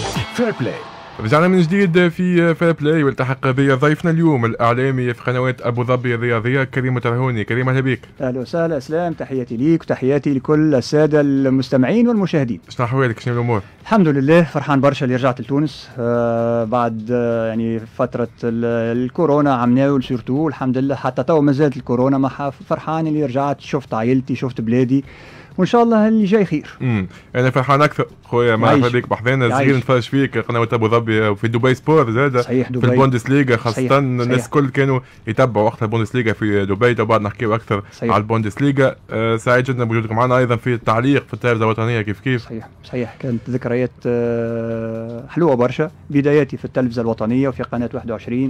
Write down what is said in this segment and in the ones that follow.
فير بلاي. رجعنا من جديد في فير بلاي، والتحق بي ضيفنا اليوم الاعلامي في قنوات ابو ظبي الرياضيه كريم ترهوني. كريم اهلا بك. اهلا وسهلا اسلام، تحياتي ليك وتحياتي لكل الساده المستمعين والمشاهدين. شنو احوالك؟ شنو الامور؟ الحمد لله، فرحان برشا اللي رجعت لتونس بعد يعني فتره الكورونا عمناول سورتو. الحمد لله حتى تو ما زالت الكورونا، ما فرحان اللي رجعت، شفت عائلتي شفت بلادي، وان شاء الله اللي جاي خير. انا فرحان اكثر خويا مع هذيك بحذانا صغير نتفرج فيك قناه ابو ظبي وفي دبي سبور زاد. صحيح، دبي في البوندسليغا خاصه. صحيح. الناس الكل كانوا يتبعوا وقتها البوندسليغا في دبي. تو بعد نحكيو اكثر على البوندسليغا. سعيد جدا بوجودك معنا ايضا في التعليق في التلفزه الوطنيه. كيف صحيح كانت ذكريات حلوه برشا. بداياتي في التلفزه الوطنيه وفي قناه 21،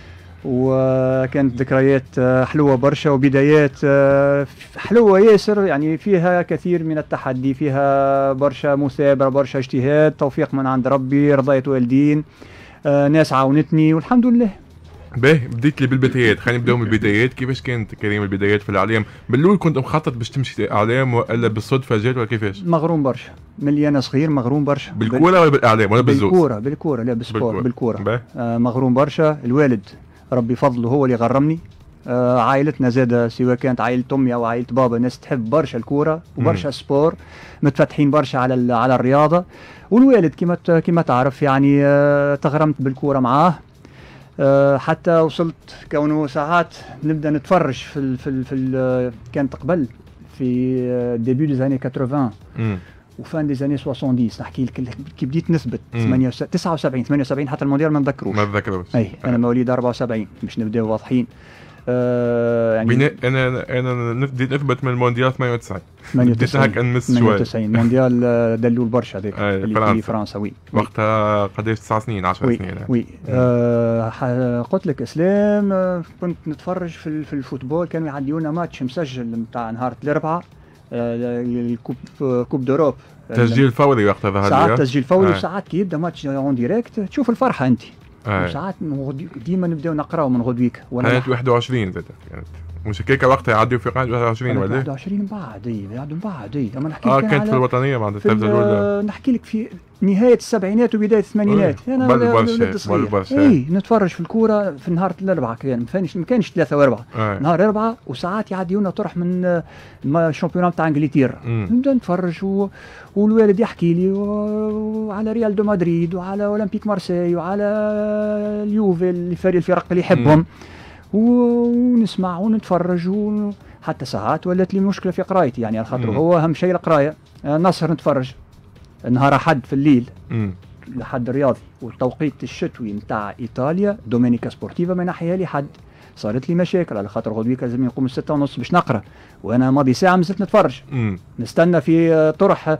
وكانت ذكريات حلوة برشا وبدايات حلوة ياسر، يعني فيها كثير من التحدي، فيها برشا مثابرة، برشا اجتهاد، توفيق من عند ربي، رضاية والدين، ناس عاونتني والحمد لله. باهي، بديت لي بالبدايات. خلينا نبداو من البدايات. كيفاش كانت كريم البدايات في الاعلام؟ بالأول كنت مخطط باش تمشي اعلام ولا بالصدفه جات ولا كيفاش؟ مغروم برشا من اللي انا صغير، مغروم برشا. بالكوره ولا بالاعلام ولا بالزوز؟ بالكوره لا بالسبور. بالكوره مغروم برشا. الوالد ربي فضله هو اللي غرمني. عائلتنا زادة، سواء كانت عائلة أمي أو عائلة بابا، ناس تحب برشا الكورة وبرشا السبور، متفتحين برشا على الرياضة. والوالد كما تعرف يعني تغرمت بالكورة معاه، حتى وصلت كونه ساعات نبدأ نتفرج في كانت قبل في ديبيو دي زاني 80 وفان دي زاني 70. نحكي لك كي بديت نثبت 79 78 حتى المونديال ما نذكروش. اي انا مواليد 74 باش نبداو واضحين. يعني انا بديت نثبت من المونديال 98 بديت هكا نمس شويه. 98 مونديال دلول برشا هذاك اللي في فرنسا. وي وقتها قداش 9 سنين 10 سنين. وي قلت لك اسلام، كنت نتفرج في الفوتبول، كانوا يعديوا لنا ماتش مسجل نتاع نهار الاربعاء، كوب دوروب، تسجيل فوري وقتها ظهر لي. ساعات تسجيل فوري وساعات كي يبدا ماتش اون ديريكت تشوف الفرحه انت. وساعات ديما نبداو نقراو من غدويك. كانت 21 زاد كانت مش هكاك وقتها يعديوا في قناه 21 ولا 21 من بعد لما نحكي لك كانت في الوطنيه بعد التلفزه الاولى. نحكي لك في نهايه السبعينات وبدايه الثمانينات. انا برشا نتفرج في الكوره في نهار الاربعاء، ما كانش 3 و4 نهار 4. وساعات يعديونا طرح من الشامبيونات تاع انجلترا، نبدا نتفرج والوالد يحكي لي على ريال دو مدريد وعلى اولمبيك مارسيل وعلى اليوفي، الفرق اللي يحبهم، ونسمع ونتفرج. حتى ساعات ولات لي مشكله في قرايتي، يعني على خاطر هو اهم شيء القرايه. نصر نتفرج نهار احد في الليل لحد الرياضي، والتوقيت الشتوي نتاع ايطاليا دومينيكا سبورتيفا ما ناحيها لي حد. صارت لي مشاكل على خاطر غدويك لازم نقوم 6:30 باش نقرا، وانا ماضي ساعه مازلت نتفرج. نستنى في طرح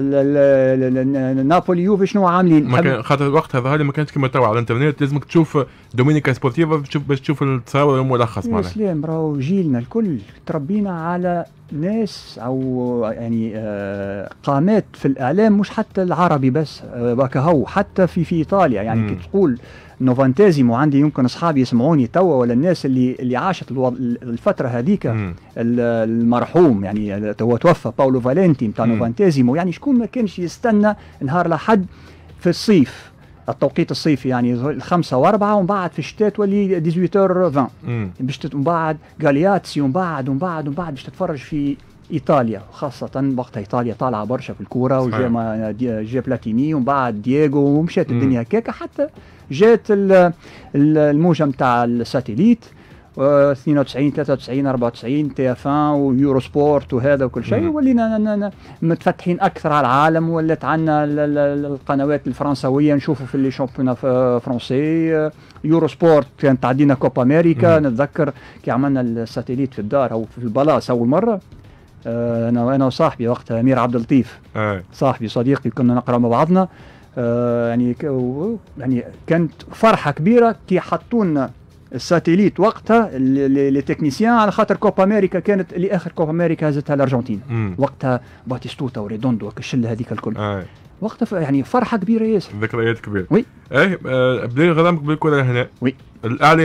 نابولي يوفي شنو عاملين. خاطر وقتها ظهر لي ما كانش كما توا على الانترنت، لازمك تشوف دومينيكا سبورتيفا باش تشوف التصاور الملخص معناها. سلام، راهو جيلنا الكل تربينا على ناس او يعني قامات في الاعلام، مش حتى العربي بس، هو حتى في ايطاليا. يعني كي تقول نوفانتيزيمو، عندي يمكن اصحابي يسمعوني توا، ولا الناس اللي عاشت الفتره هذيك، المرحوم يعني هو توفى باولو فالنتي نتاع نوفانتيزيمو. يعني شكون ما كانش يستنى نهار لحد في الصيف، التوقيت الصيفي، يعني 5 و4، ومن بعد في الشتاء تولي 18:20 باش من بعد غالياتسي، ومن بعد باش تتفرج في ايطاليا، خاصه وقتها ايطاليا طالعه برشا في الكوره، وجا بلاتيني ومن بعد دييغو، ومشات الدنيا هكاك حتى جات الموجه نتاع الساتيليت 92 93 94 تي اف 1 ويورو سبورت وهذا وكل شيء، ولينا متفتحين اكثر على العالم. ولات عندنا القنوات الفرنسويه نشوفوا في لي شامبيون فرونسي. يورو سبورت كانت تعدينا كوبا امريكا. نتذكر كي عملنا الساتيليت في الدار او في البلاصه اول مره، انا وصاحبي وقتها امير عبد اللطيف، صاحبي صديقي، كنا نقرا مع بعضنا. يعني كانت فرحه كبيره كي حطونا الساتيليت وقتها لي تكنيسيان، على خاطر كوبا امريكا كانت اللي اخر كوبا امريكا هزتها الارجنتين وقتها، باتيستوتا وريدوندو الشله هذيك الكل. وقتها يعني فرحه كبيره ياسر، ذكريات كبيره. وي بدا غرامك بالكره هنا. وي الاعلام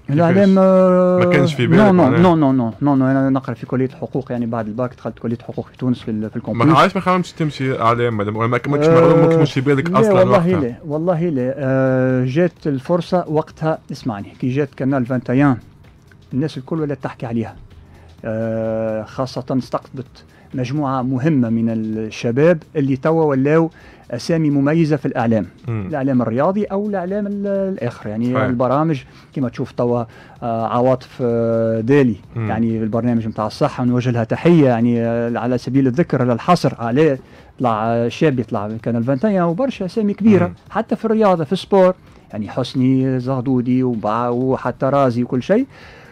الاعلام ما كانش في بالك؟ نو انا نقرا في كليه الحقوق، يعني بعد الباك دخلت كليه الحقوق في تونس في الكمبيوتر. ما عادش ما خممتش تمشي اعلام ما كنتش ما كنتش في بالك اصلا وقتها؟ والله لا جات الفرصه وقتها. اسمعني، كي جات كانال 21 الناس الكل ولات تحكي عليها، خاصه استقطبت مجموعه مهمه من الشباب اللي توا ولاو اسامي مميزه في الاعلام، الاعلام الرياضي او الاعلام الاخر، يعني صحيح. البرامج كما تشوف توا عواطف دالي يعني البرنامج نتاع الصحه نوجه لها تحيه، يعني على سبيل الذكر للحصر عليه طلع شاب يطلع كان 21 وبرشا اسامي كبيره حتى في الرياضه في السبور، يعني حسني زغدودي وحتى رازي وكل شيء.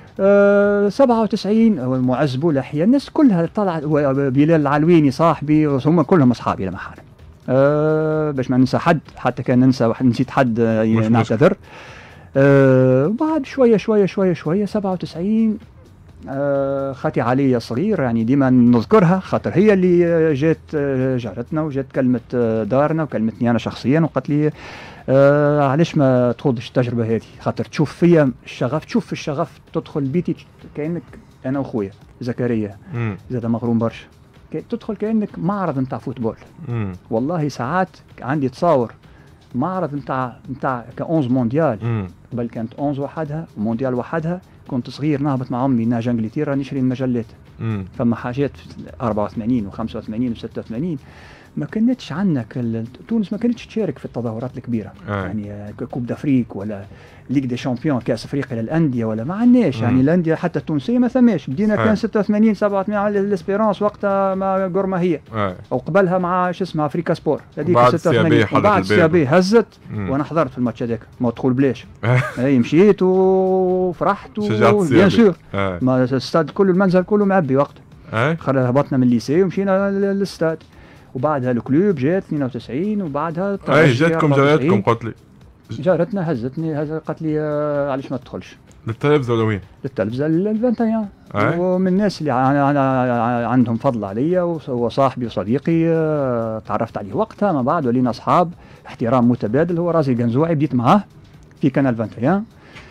97 معز بولحية الناس كلها طلعت، بلال العلويني صاحبي، هم كلهم اصحابي لا محاله. باش ما ننسى حد، حتى كان نسيت حد نعتذر. بعد شويه 97 خاتي علي صغير، يعني ديما نذكرها خاطر هي اللي جات جارتنا وجات كلمت دارنا وكلمتني انا شخصيا وقالت لي علاش ما تخوضش التجربه هذه، خاطر تشوف فيا الشغف، تشوف في الشغف تدخل بيتي كانك انا واخويا زكريا زاد مغروم برشا، تدخل كانك معرض نتاع فوتبول. والله ساعات عندي تصاور معرض نتاع ك11 مونديال، قبل كانت 11 وحدها ومونديال وحدها، كنت صغير نهبط مع امي نهج انجلترا نشري المجلات. فما حاجات في 84 و85 و86 ما كانتش عندنا تونس ما كانتش تشارك في التظاهرات الكبيره، يعني كوب دافريك ولا ليغ دي شامبيون كاس افريقيا للانديه ولا ما عندناش، يعني الانديه حتى التونسيه ما ثماش. بدينا كان 86 87 على الاسبيرانس وقتها ما قرمه هي او قبلها مع شو اسمها افريكا سبور هذيك 86 وبعد السيابي هزت وانا حضرت في الماتش هذاك ما دخول بلاش. اي مشيت وفرحت بيان سور، ما الاستاد كله المنزل كله معبي وقتها. هبطنا من الليسي ومشينا للاستاد، وبعدها الكلوب جات 92 وبعدها جاتكم جارتكم قلت لي جارتنا هزتني قالت لي علاش ما تدخلش للتلفزه ولا وين؟ للتلفزه 21. ومن الناس اللي عندهم فضل عليا وهو صاحبي وصديقي تعرفت عليه وقتها، ما بعد ولينا اصحاب احترام متبادل. هو رازي الجنزوعي بديت معاه في كانال 21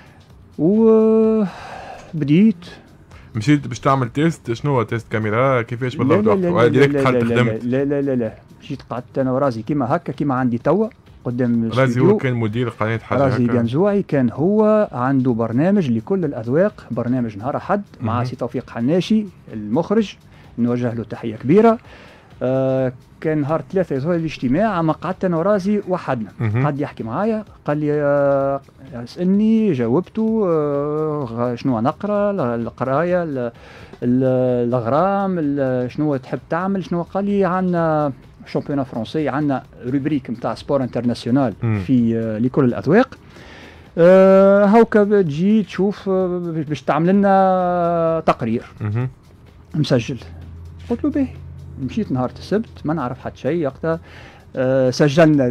وبديت مشيت باش تعمل تيست. شنو هو تيست كاميرا كيفاش بالضبط؟ ولا ديريكت دخلت خدمت؟ لا مشيت قعدت انا ورازي كيما هكا كيما عندي توا قدام رازي هو كان مدير قناه حاجه هكا. رازي جنزوعي كان هو عنده برنامج لكل الاذواق، برنامج نهار احد مع سي توفيق حناشي المخرج، نوجه له تحيه كبيره. كان نهار 3 يظهر الاجتماع، ما قعدت انا ورازي وحدنا، قعد يحكي معايا قال لي اسالني جاوبته شنو نقرا القرايه الاغرام شنو تحب تعمل شنو. قال لي عندنا شامبيون فرنسي، عندنا روبريك نتاع سبور انترناسيونال في لكل الاذواق، هاوكا تجي تشوف باش تعمل لنا تقرير مسجل. قلت له باهي. مشيت نهار السبت ما نعرف حتى شيء وقتها، سجلنا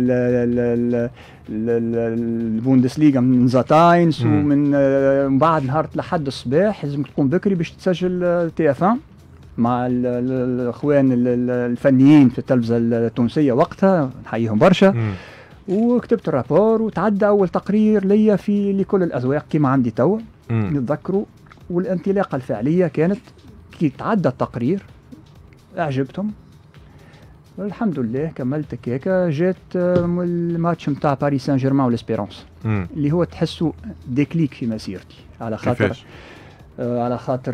البوندسليغا من زاتاينس ومن بعد نهار الأحد الصباح لازم تقوم بكري باش تسجل تي اف 1 مع الاخوان الفنيين في التلفزه التونسيه وقتها نحييهم برشا. وكتبت الرابور وتعدى اول تقرير ليا في لكل الاذواق كما عندي توا نتذكروا. والانطلاقه الفعليه كانت كي تعدى التقرير اعجبتهم الحمد لله كملت هكاكا. جات الماتش نتاع باريس سان جيرمان والاسبيرونس اللي هو تحسوا ديكليك في مسيرتي على خاطر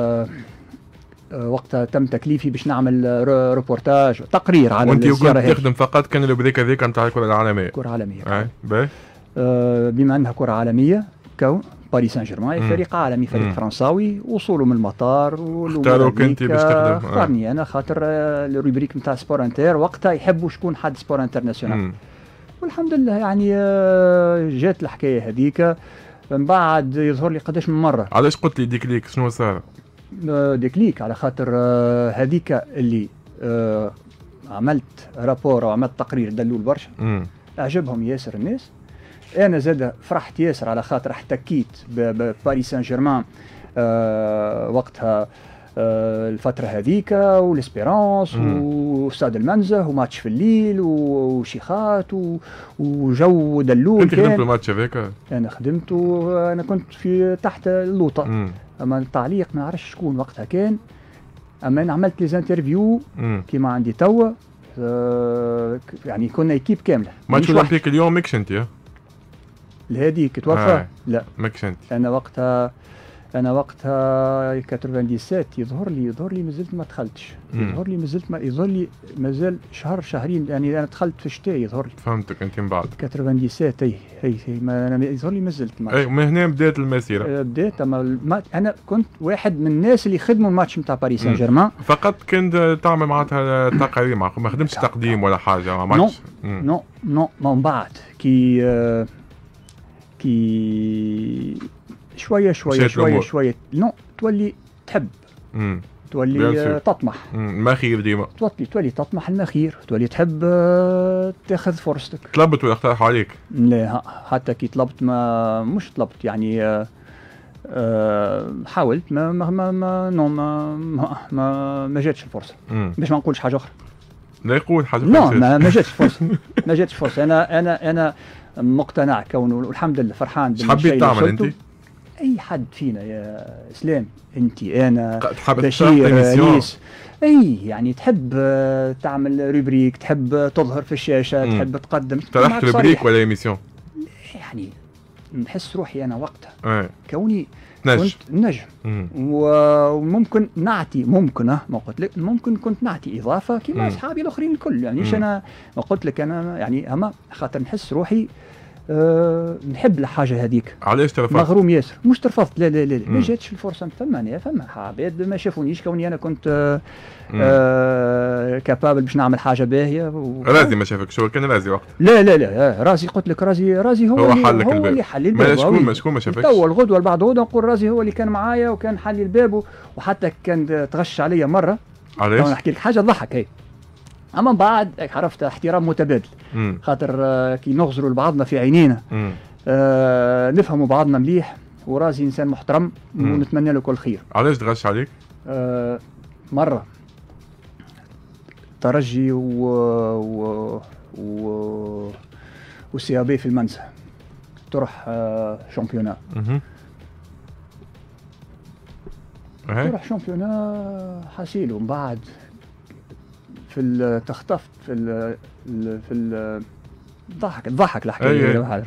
وقتها تم تكليفي باش نعمل روبورتاج تقرير على الزياره هذه. وانت تخدم فقط كان البريك هذيك نتاع الكره العالميه؟ كره عالميه بما انها كره عالميه كون باريس سان جيرمان فريق عالمي فريق فرنساوي، وصوله من المطار اختاروك انت باش تخدم. اختارني انا خاطر الروبريك نتاع سبور انتر وقتها يحبوا شكون حد سبور انترناسيونال. والحمد لله يعني جات الحكايه هذيك. من بعد يظهر لي قداش من مره. علاش قلت لي ديكليك؟ شنو صار؟ ديكليك على خاطر هذيك اللي عملت رابور وعملت تقرير دلول برشا اعجبهم ياسر الناس. انا زاد فرحت ياسر على خاطر احتكيت بباريس سان جيرمان وقتها الفترة هذيك والاسبيرانس واستاد المنزه وماتش في الليل وشيخات وجو دلول. انت خدمت الماتش هذاك؟ انا خدمت وانا كنت في تحت اللوطة. اما التعليق ما نعرفش شكون وقتها كان، اما انا عملت لي انترفيو كيما عندي توا. يعني كنا ايكيب كامله. ماتش اولمبيك اليوم ماكش انت؟ الهاديك توفى؟ لا ماكش انت. انا وقتها 97 يظهر لي مازلت ما دخلتش. يظهر لي مازال شهرين، يعني انا دخلت في الشتاء يظهر لي. فهمتك انت من بعد 97. هي ما انا يظهر لي مازلت ماتش. اي من هنا بدات المسيره. بدات. اما انا كنت واحد من الناس اللي خدموا الماتش نتاع باريس سان جيرمان. فقط كنت تعمل معناتها تقارير، ما خدمتش تقديم ولا حاجه مع ماتش؟ نو من بعد كي شويه نو تولي تحب، تولي تطمح المخير ديما، تولي تطمح المخير، تولي تحب تاخذ فرصتك. طلبت ولا اقترحوا عليك؟ لا حتى كي طلبت مش طلبت يعني حاولت ما جاتش الفرصه. باش ما نقولش حاجه اخرى. لا يقول حاجه لا ما جاتش فرصه. ما جاتش فرصه. انا مقتنع كونه والحمد لله فرحان بالشيء. حبيت تعمل انت؟ اي حد فينا يا اسلام، انت انا بشير انيس، اي يعني تحب تعمل روبريك، تحب تظهر في الشاشه، تحب تقدم. طرحت روبريك ولا ايميسيون؟ يعني نحس روحي انا وقتها كوني نجم. كنت نجم وممكن نعطي، ما قلت لك ممكن كنت نعطي اضافه كما اصحابي الاخرين الكل. يعني انا ما قلت لك انا يعني اما خاطر نحس روحي نحب الحاجه هذيك. علاش ترفضت؟ مغروم ياسر. مش ترفضت، لا ما جاتش الفرصه. فما عباد ما شافونيش كوني انا كنت كابابل باش نعمل حاجه باهيه رازي ما شافك شو كان رازي وقت؟ لا رازي قلت لك رازي هو اللي حل الباب. شكون ما شافكش؟ تو الغدوه بعد غدوه نقول رازي هو اللي كان معايا وكان حل الباب، وحتى كان تغش عليا مره. علاش؟ نحكي لك حاجه تضحك هي. اما بعد عرفت احترام متبادل، خاطر كي نغزروا لبعضنا في عينينا نفهموا بعضنا مليح، ورازي انسان محترم ونتمنى له كل خير. علاش تغش عليك؟ مره ترجي وسي ابي في المنسى تروح شامبيونا. تروح شامبيونا حاسيل، ومن بعد تختفت في ضحك الحكايه.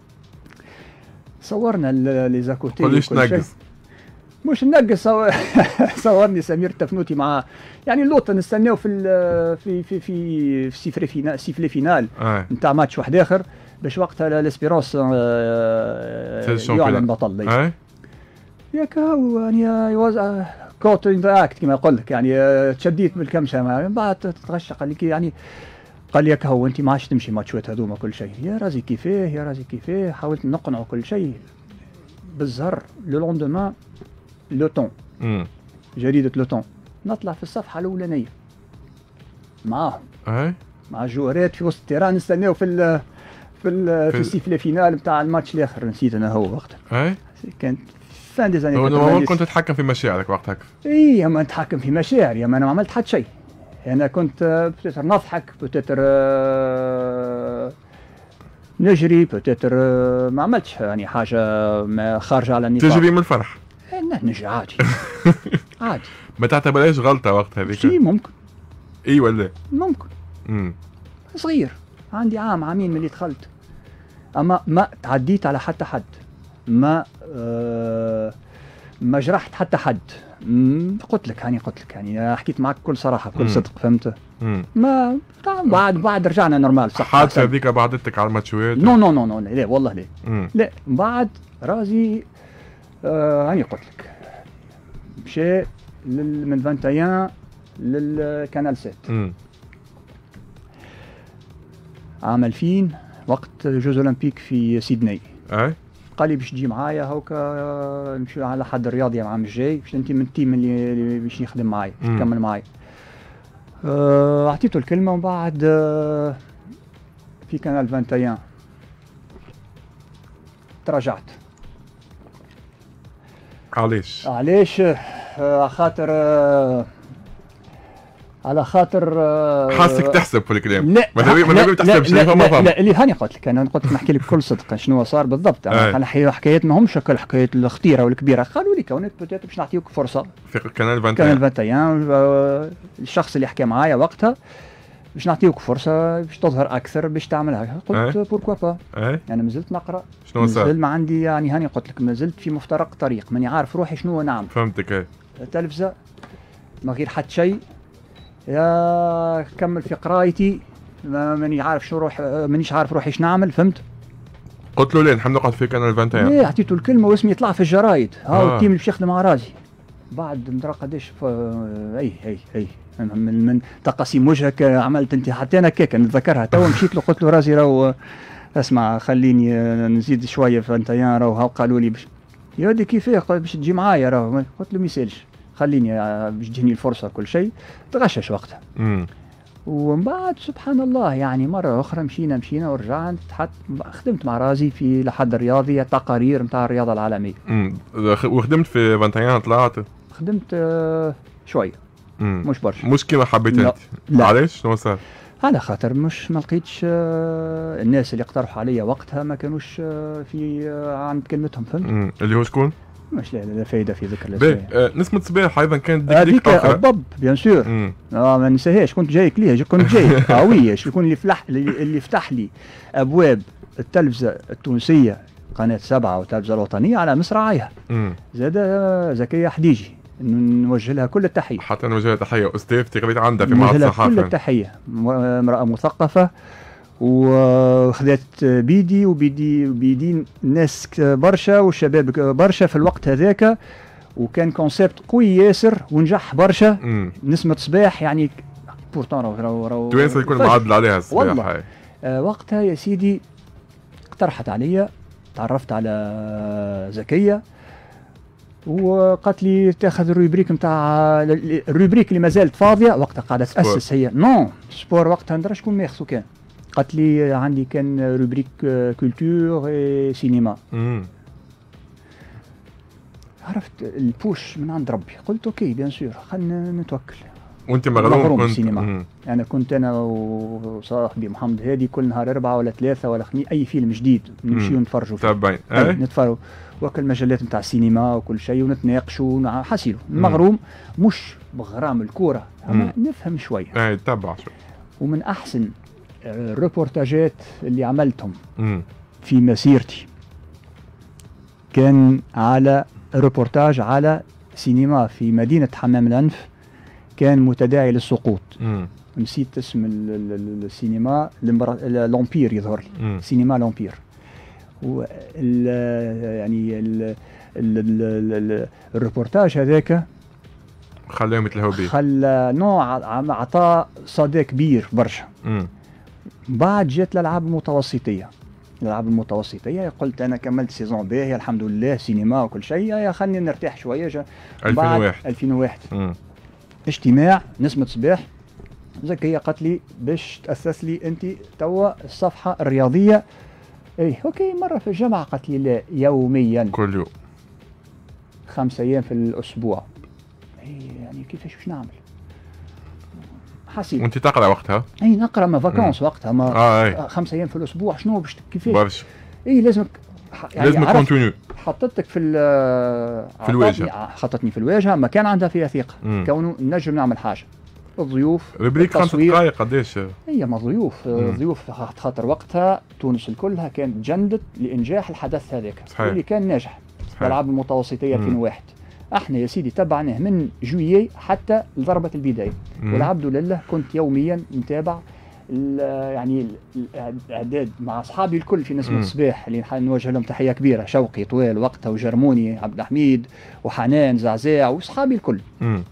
صورنا لي زاكوتي. قوليش نقص؟ مش نقص. صورني سمير التفنوتي مع يعني اللوطه نستناو في سيفلي فينال نتاع ماتش واحد اخر باش وقتها الاسبيرونس يعلن بطل. ياك هو يعني كوت ان ذا اكت كما يقول لك، يعني تشديت بالكمشه. من بعد تتغشى قال لي يعني قال لي هو انت ما عادش تمشي ماتشات هذوما كل شيء. يا رازي كيفاه حاولت نقنعه كل شيء بالزهر. لو لوندومان لو طون، جريده لو طون، نطلع في الصفحه الاولانيه معاهم مع الجوارات في وسط التيران نستناو في السيفلي فينال نتاع الماتش الاخر. نسيت انا هو وقتها. كانت فان دي زاني. هو كنت تتحكم في مشاعرك وقتها؟ اي ما نتحكم في مشاعري، انا ما عملت حتى شيء. انا كنت بتتر نضحك، بتتر نجري، بتتر ما عملتش يعني حاجه ما خارجه على النطاق. تجري من الفرح؟ نجري عادي. عادي. ما تعتبرهاش غلطه وقت هذيك؟ شي ممكن. اي ولا ممكن. صغير، عندي عامين من اللي دخلت، اما ما تعديت على حتى حد، ما جرحت حتى حد. قلت لك يعني حكيت معك بكل صراحه بكل صدق، فهمت؟ ما بعد رجعنا نورمال. صح. حادثه هذيك بعدتك على الماتشوات؟ نو لا والله لا. لا بعد رازي هاني قلت لك مشى من 21 للكانال 7 عام 2000 وقت جوز اولمبيك في سيدنey. قال لي باش تجي معايا هوكا نمشيو على حد الرياضي العام الجاي، باش انت من التيم اللي باش يخدم معايا، باش تكمل معايا. اعطيته الكلمه، ومن بعد في كانال 21 تراجعت. علاش؟ خاطر على خاطر حاسك تحسب في الكلام. لا ما تحسب شيء. لا اللي هاني قلت لك، انا قلت لك نحكي لك بكل صدق شنو صار بالضبط. انا حكايات ماهمش الحكايات الخطيره والكبيره. قالوا لي كونك بوتيت باش نعطيوك فرصه في كانال 21 الشخص اللي حكى معايا وقتها باش نعطيوك فرصه باش تظهر اكثر باش تعملها. قلت بوركوا با. انا مازلت نقرا. شنو صار؟ مازال ما عندي يعني هاني قلت لك مازلت في مفترق طريق، ماني عارف روحي شنو نعمل. فهمتك. تلفزه ما غير حتى شيء، يا كمل في قرايتي ماني عارف شنو روح، مانيش عارف روحي ايش نعمل. فهمت؟ قلت له ليه نحب نقعد في كانال 21؟ ايه عطيته الكلمه واسمي يطلع في الجرايد. التيم اللي باش يخدم مع راسي بعد مدري قداش. اي من تقاسيم وجهك عملت انت حتى انا كيك نتذكرها توا. مشيت له قلت له راسي راهو اسمع خليني نزيد شويه في 21 راهو قالوا لي يا ودي كيفاه باش تجي معايا راهو. قلت له ما يسالش خليني باش تجيني الفرصه كل شيء. تغشش وقتها. ومن بعد سبحان الله يعني مرة أخرى مشينا ورجعنا خدمت مع رازي في لحد الرياضي تقارير نتاع الرياضة العالمية. وخدمت في 21 طلعت؟ خدمت شوية مش برشا. مش كيما حبيت انت؟ علاش شنو صار؟ على خاطر مش ما لقيتش الناس اللي اقترحوا عليا وقتها ما كانوش في عند كلمتهم. فهمت؟ اللي هو شكون؟ مش لا فايده في ذكر الاسماء. نسمة صباح ايضا كانت هذيك بالضبط بيان سور. ما ننساهاش كنت جايك ليها كنت جاي قويه. شكون اللي فتح لي ابواب التلفزه التونسيه قناه 7 والتلفزه الوطنيه على مصراعيها. زاد زكيه حديجي نوجه لها كل التحيه. حتى نوجه لها تحيه استاذتي قريت عندها في معهد الصحافه. كل التحيه. امراه مثقفه وخذت بيدي ناس برشا والشباب برشا في الوقت هذاك، وكان كونسيبت قوي ياسر ونجح برشا. نسمة صباح يعني بورتون راهو توانسة يكون معدل عليها الصباح. والله وقتها يا سيدي اقترحت عليا، تعرفت على زكية وقالت لي تاخذ الروبريك نتاع الروبريك اللي ما زالت فاضيه وقتها قاعده تاسس هي. نو سبور وقتها ندري شكون ماخذو كان. قالت لي عندي كان روبريك كولتور اي سينما. عرفت البوش من عند ربي. قلت اوكي بيان سور خلينا نتوكل. وانت مغروم بالسينما. انا كنت انا وصاحبي محمد هادي كل نهار 4 ولا 3 ولا 5 اي فيلم جديد نمشيو نتفرجوا فيه. تابعين نتفرجوا وكل المجلات نتاع السينما وكل شيء ونتناقشوا حسيلو. المغروم مش بغرام الكوره اما نفهم شويه. تبع شوي. ومن احسن الريبورتاجات اللي عملتهم في مسيرتي كان على ريبورتاج على سينما في مدينه حمام الانف كان متداعي للسقوط. نسيت اسم السينما لومبير يظهر لي. سينما لومبير. يعني الريبورتاج هذاك خلاهم يتلهوا به. خلى نوع عطاء صدى كبير برشا. بعد جات الالعاب المتوسطيه. الالعاب المتوسطيه قلت انا كملت سيزون باهيه الحمد لله سينما وكل شيء يا خليني نرتاح شويه. 2001 اجتماع نسمة صباح زكية قالت لي باش تأسس لي انت توا الصفحة الرياضية. ايه اوكي مرة في الجامعة قالت لي لا يوميا كل يوم 5 أيام في الاسبوع. ايه يعني كيفاش باش نعمل؟ حسيت وانت تقرا وقتها؟ اي نقرا ما فاكونس وقتها ما 5 أيام في الاسبوع شنو باش كيفاش؟ برشا. اي لازمك يعني لازم كونتينيو. حطتك في الواجهه. حطتني في الواجهه ما كان عندها فيها ثقه. كونه نجم نعمل حاجه. الضيوف ريبريك 5 دقائق قداش؟ هي ما ضيوف خاطر وقتها تونس الكلها كانت جندت لانجاح الحدث هذاك اللي كان ناجح. الالعاب المتوسطيه 2001 احنا يا سيدي تبعناه من جويي حتى لضربه البدايه. والعبد لله كنت يوميا نتابع يعني الاعداد مع اصحابي الكل في نسمة الصباح اللي نوجه لهم تحيه كبيره. شوقي طويل وقتها وجرموني عبد الحميد وحنان زعزاع واصحابي الكل.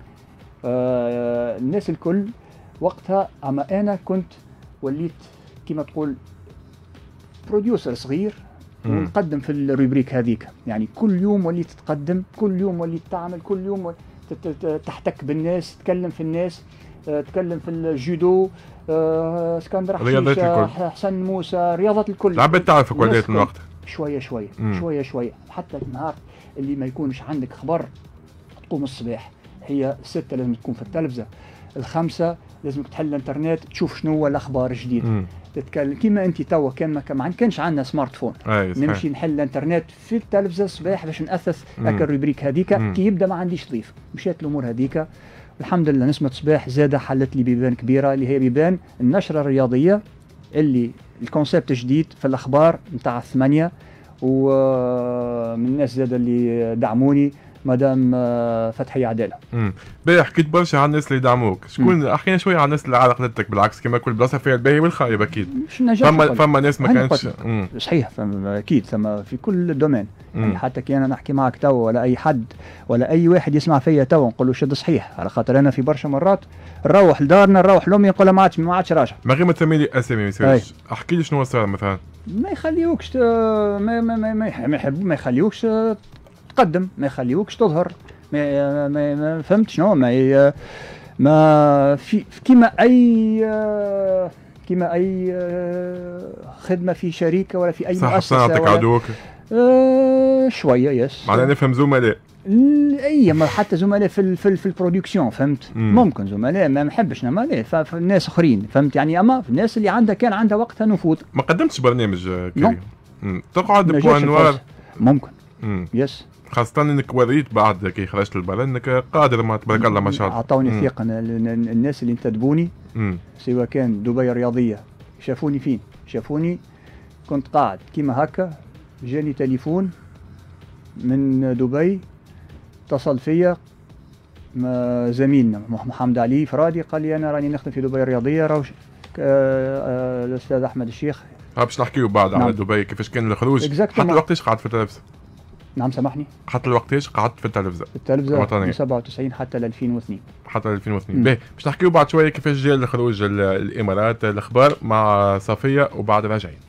الناس الكل وقتها. اما انا كنت وليت كما تقول بروديوسر صغير ونقدم في الروبريك هذيك. يعني كل يوم وليت تقدم كل يوم وليت تعمل كل يوم تحتك بالناس تتكلم في الناس تتكلم في الجودو اسكندر حشيشه حسن موسى رياضة الكل. العباد تعرفك وليت من وقتها شويه شويه حتى النهار اللي ما يكونش عندك خبر تقوم الصباح هي 6 لازم تكون في التلفزه، ال5 لازمك تحل الانترنت تشوف شنو هو الاخبار الجديده. تتكلم كيما انت توا ما كانش عندنا سمارت فون، نمشي نحل الانترنت في التلفزه الصباح باش ناثث هكا الروبريك هذيك. كي يبدا ما عنديش ضيف، مشات الامور هذيك الحمد لله. نسمة صباح زاده حلت لي بيبان كبيره، اللي هي بيبان النشره الرياضيه اللي الكونسيبت جديد في الاخبار نتاع 8، ومن الناس زاده اللي دعموني مدام فتحي عداله. باهي حكيت برشا على الناس اللي يدعموك، شكون احكينا شويه على الناس اللي عرقلتك؟ بالعكس كما كل بلاصه فيها الباهي والخايب اكيد. فما ناس ما كانتش صحيح، اكيد ثم في كل دومين. يعني حتى كي انا نحكي معك توا ولا اي حد ولا اي واحد يسمع فيا توا نقول له شد صحيح، على خاطر انا في برشا مرات نروح لدارنا نروح لامي نقول ما عادش راجع. ما غير ما تسمي لي اسامي ما يصيرش. احكي لي شنو صار مثلا. ما يخليوكش ما يخليوكش تقدم، ما يخليوكش تظهر، ما فهمت شنو ما في كيما اي خدمه في شركه ولا في اي مؤسسه. صح صنعتك عدوك شويه يس. معناها نفهم زملاء. اي ما حتى زملاء في البرودكسيون فهمت. ممكن زملاء ما نحبش نمالي فالناس اخرين فهمت يعني. اما الناس اللي كان عندها وقتها نفوذ. ما قدمتش برنامج كريم؟ تقعد بوانوار ممكن يس، خاصة انك وريت بعد كي خرجت للبرا انك قادر، ما تبارك الله ما شاء الله. اعطوني ثقة الناس اللي انتدبوني سواء كان دبي الرياضية. شافوني فين؟ شافوني كنت قاعد كيما هكا، جاني تليفون من دبي اتصل فيا زميلنا محمد علي فرادي، قال لي انا راني نخدم في دبي الرياضية، راهو الاستاذ احمد الشيخ. باش نحكيو بعد على دبي كيفاش كان الخروج. حتى وقتاش قعدت في التلفزة؟ نعم سامحني. حتى وقتاش قعدت في التلفزة؟ من 97 حتى ل 2002. حتى 2002. باهي باش نحكيو بعد شوية كيفاش جا الخروج الامارات. الاخبار مع صفية وبعد راجعين.